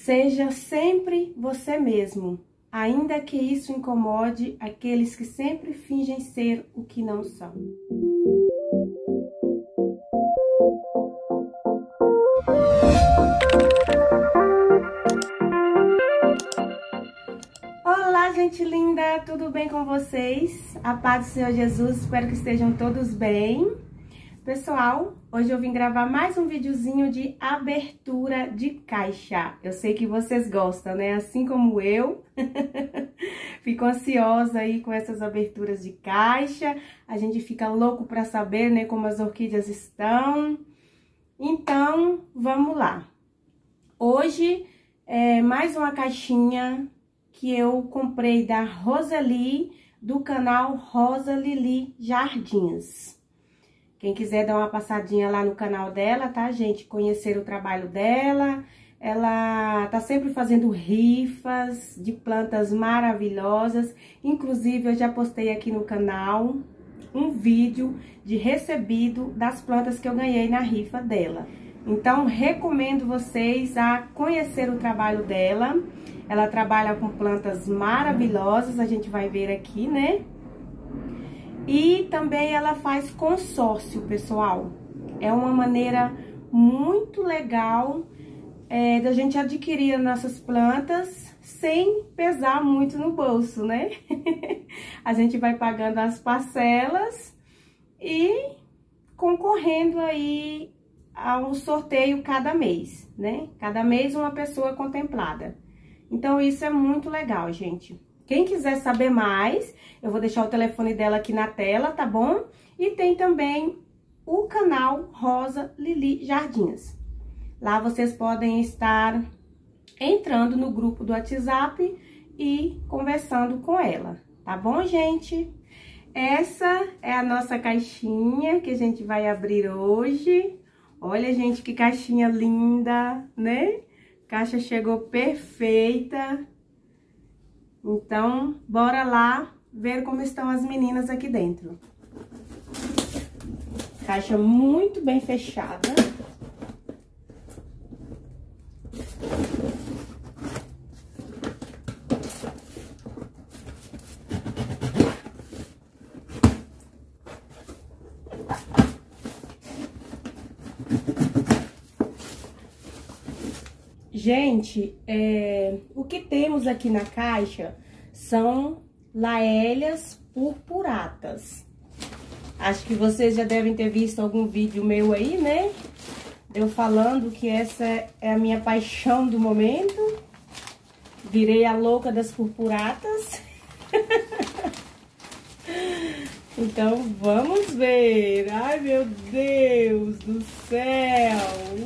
Seja sempre você mesmo, ainda que isso incomode aqueles que sempre fingem ser o que não são. Olá, gente linda! Tudo bem com vocês? A paz do Senhor Jesus, espero que estejam todos bem. Pessoal, hoje eu vim gravar mais um videozinho de abertura de caixa. Eu sei que vocês gostam, né? Assim como eu. Fico ansiosa aí com essas aberturas de caixa. A gente fica louco para saber, né, como as orquídeas estão. Então, vamos lá. Hoje é mais uma caixinha que eu comprei da Roseli, do canal Rosa Lili Jardins. Quem quiser dar uma passadinha lá no canal dela, tá, gente? Conhecer o trabalho dela. Ela tá sempre fazendo rifas de plantas maravilhosas. Inclusive, eu já postei aqui no canal um vídeo de recebido das plantas que eu ganhei na rifa dela. Então, recomendo vocês a conhecer o trabalho dela. Ela trabalha com plantas maravilhosas, a gente vai ver aqui, né? E também ela faz consórcio, pessoal. É uma maneira muito legal da gente adquirir nossas plantas sem pesar muito no bolso, né? A gente vai pagando as parcelas e concorrendo aí ao sorteio cada mês, né? Cada mês uma pessoa contemplada. Então, isso é muito legal, gente. Quem quiser saber mais, eu vou deixar o telefone dela aqui na tela, tá bom? E tem também o canal Rosa Lili Jardins. Lá vocês podem estar entrando no grupo do WhatsApp e conversando com ela, tá bom, gente? Essa é a nossa caixinha que a gente vai abrir hoje. Olha, gente, que caixinha linda, né? A caixa chegou perfeita. Então, bora lá ver como estão as meninas aqui dentro. Caixa muito bem fechada. Gente, o que temos aqui na caixa são laélias purpuratas. Acho que vocês já devem ter visto algum vídeo meu aí, né? Eu falando que essa é a minha paixão do momento. Virei a louca das purpuratas. Então, vamos ver. Ai, meu Deus do céu!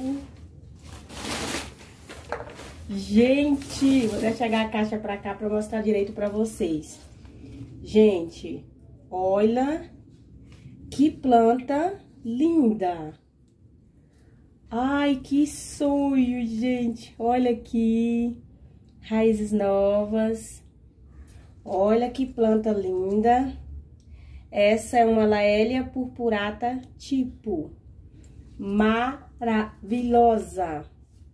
Gente, vou deixar chegar a caixa pra cá pra mostrar direito pra vocês. Gente, olha que planta linda. Ai, que sonho, gente. Olha aqui, raízes novas. Olha que planta linda. Essa é uma Laélia purpurata tipo. Maravilhosa.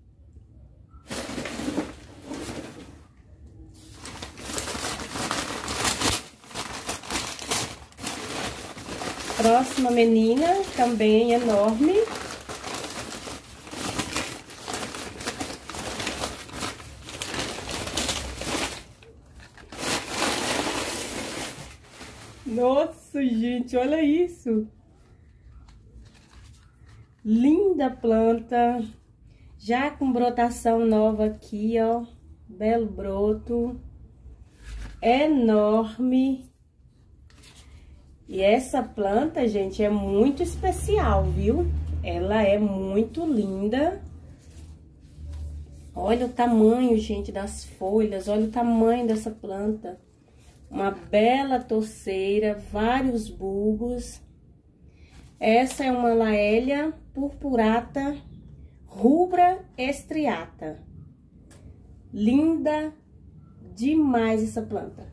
Próxima menina, também enorme. Nossa, gente, olha isso. Linda planta. Já com brotação nova aqui, ó. Belo broto. Enorme. E essa planta, gente, é muito especial, viu? Ela é muito linda. Olha o tamanho, gente, das folhas. Olha o tamanho dessa planta. Uma bela torceira, vários bulbos. Essa é uma Laélia purpurata rubra estriata. Linda demais essa planta.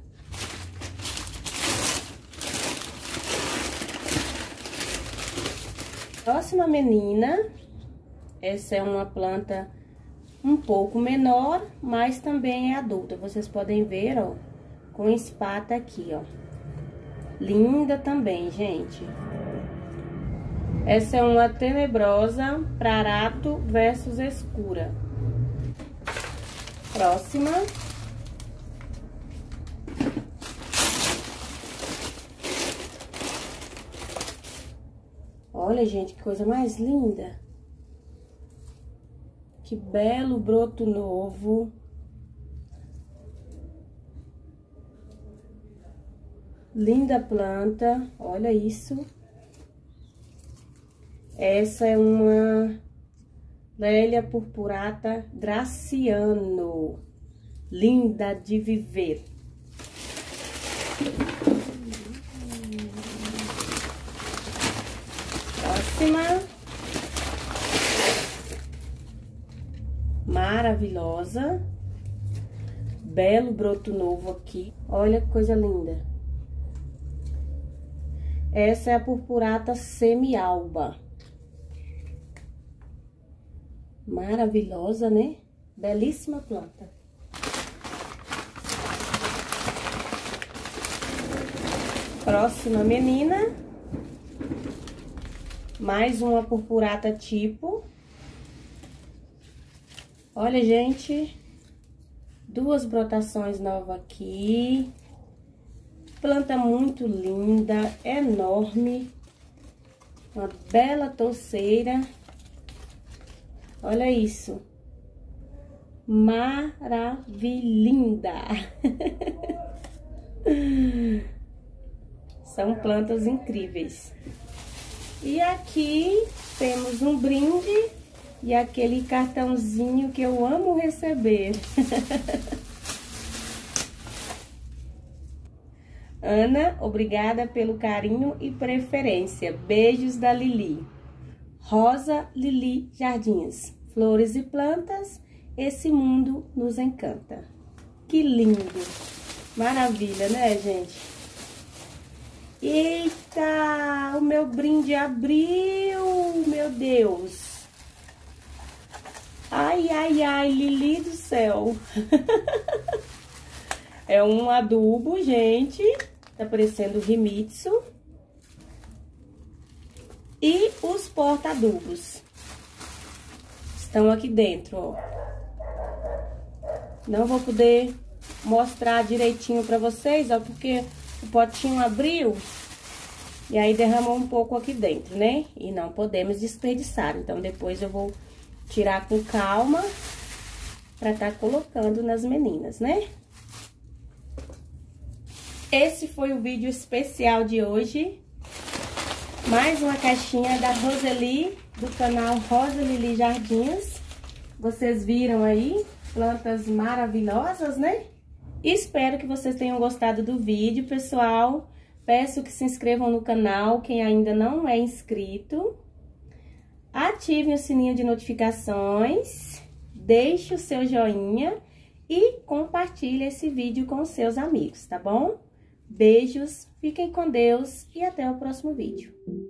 Próxima menina, essa é uma planta um pouco menor, mas também é adulta. Vocês podem ver, ó, com espata aqui, ó. Linda também, gente. Essa é uma tenebrosa Prarato versus escura. Próxima. Olha, gente, que coisa mais linda. Que belo broto novo. Linda planta, olha isso. Essa é uma Lélia purpurata Graciano. Linda de viver. Próxima. Maravilhosa. Belo broto novo aqui. Olha que coisa linda. Essa é a purpurata semi-alba. Maravilhosa, né? Belíssima planta. Próxima menina. Mais uma purpurata tipo. Olha, gente. Duas brotações novas aqui. Planta muito linda, enorme. Uma bela touceira. Olha isso. Maravilhinda. São plantas incríveis. E aqui temos um brinde e aquele cartãozinho que eu amo receber. Ana, obrigada pelo carinho e preferência. Beijos da Lili. Rosa Lili Jardins. Flores e plantas, esse mundo nos encanta. Que lindo! Maravilha, né, gente? Eita! O meu brinde abriu! Meu Deus! Ai, ai, ai, Lili do céu! É um adubo, gente. Tá parecendo Himitsu. E os porta-adubos estão aqui dentro, ó. Não vou poder mostrar direitinho pra vocês, ó, porque o potinho abriu e aí derramou um pouco aqui dentro, né? E não podemos desperdiçar. Então, depois eu vou tirar com calma pra tá colocando nas meninas, né? Esse foi o vídeo especial de hoje. Mais uma caixinha da Roseli, do canal Rosa Lili Jardins. Vocês viram aí, plantas maravilhosas, né? Espero que vocês tenham gostado do vídeo, pessoal. Peço que se inscrevam no canal, quem ainda não é inscrito. Ativem o sininho de notificações, deixe o seu joinha e compartilhe esse vídeo com os seus amigos, tá bom? Beijos, fiquem com Deus e até o próximo vídeo.